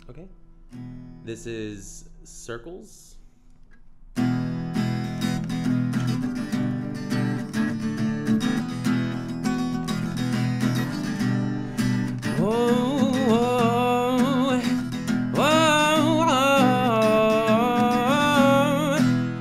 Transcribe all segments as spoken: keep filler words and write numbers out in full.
Okay. This is circles. Whoa, whoa, whoa.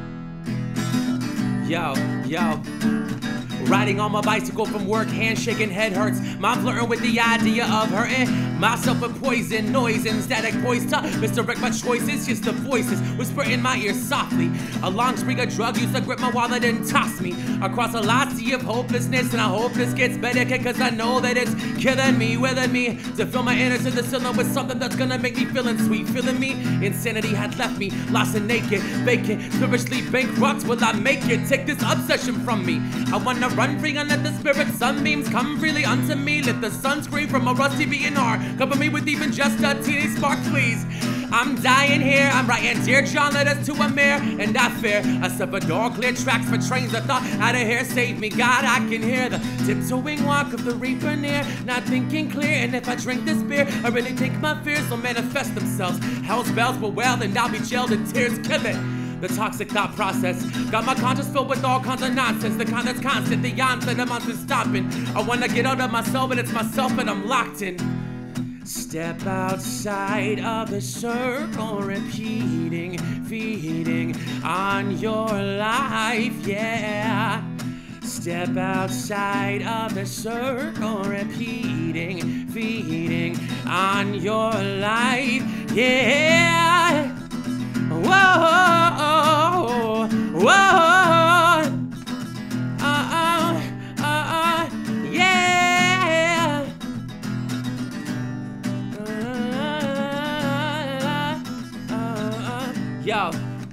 Yo, yo. Riding on my bicycle from work, handshaking, head hurts. Mom flirting with the idea of hurting myself with poison, noise, and static voice to misdirect my choices. Just the voices whisper in my ear softly. A long streak of drug use to grip my wallet and toss me across a lot sea of hopelessness. And I hope this gets better, cause I know that it's killing me, willing me to fill my inner to the ceiling with something that's gonna make me feeling sweet. Feeling me, insanity had left me lost and naked, vacant, spiritually bankrupt. Will I make it? Take this obsession from me. I wanna run free and let the spirit sunbeams come freely unto me. Let the sun scream from a rusty B and R. Cover me with even just a teeny spark, please. I'm dying here, I'm writing Dear John letters to a mayor, and I fear I suffer door clear tracks for trains that thought out of here. Save me, God, I can hear the tiptoeing walk of the reaper near. Not thinking clear, and if I drink this beer, I really think my fears will manifest themselves. Hell's bells will wail, and I'll be jailed in tears. Kill it. The toxic thought process got my conscience filled with all kinds of nonsense. The kind that's constant, the onset of monsters stopping. I wanna get out of myself, but it's myself that I'm locked in. Step outside of the circle, repeating, feeding on your life, yeah. Step outside of the circle, repeating, feeding on your life, yeah. Whoa, whoa, uh, uh, uh, uh, yeah. Uh, uh, uh, yo.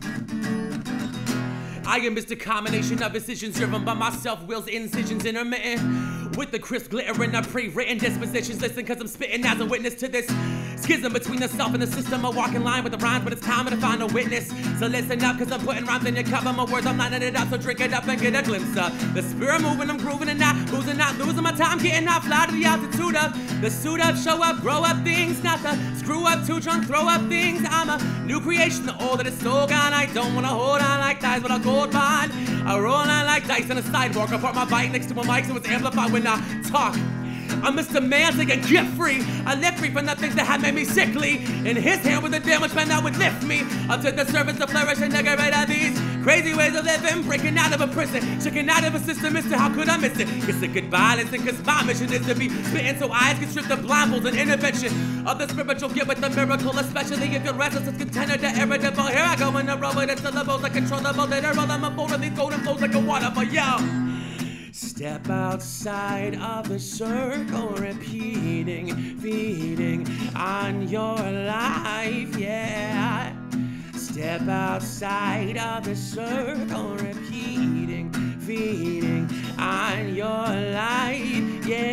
I am just a combination of decisions driven by my self-will's incisions intermittent with the crisp glitter and the pre-written dispositions. Listen, cause I'm spitting as a witness to this schism between the self and the system. I walk in line with the rhymes, but it's time to find a witness. So listen up, cause I'm putting rhymes in your cup. My words, I'm lining it up, so drink it up and get a glimpse of the spirit moving, I'm grooving and not losing, not losing my time, getting off, fly to the altitude of the suit up, show up, grow up things, not the screw up, too drunk, throw up things. I'm a new creation, the old that is so gone. I don't wanna hold on like ties, but I'll go bond. I roll on like dice on a sidewalk. I park my bike next to a mic so it's amplified when I talk. I'm Mister Man's like a gift free. I live free from the things that had made me sickly. In his hand with the damage man that would lift me up to the surface to flourish and get rid of these crazy ways of living. Breaking out of a prison, shaking out of a system. Mister, how could I miss it? Kiss it goodbye, listen, cause my mission is to be spitting so eyes can strip the blindfolds and intervention of the spiritual gift with the miracle. Especially if you're restless, it's contender to irritable. Here I go in a row with the syllables like controllable. Literal, I'm a fold of these golden flows like a waterfall, yo. Step outside of the circle, repeating, feeding on your life, yeah. Step outside of the circle, repeating, feeding on your life, yeah.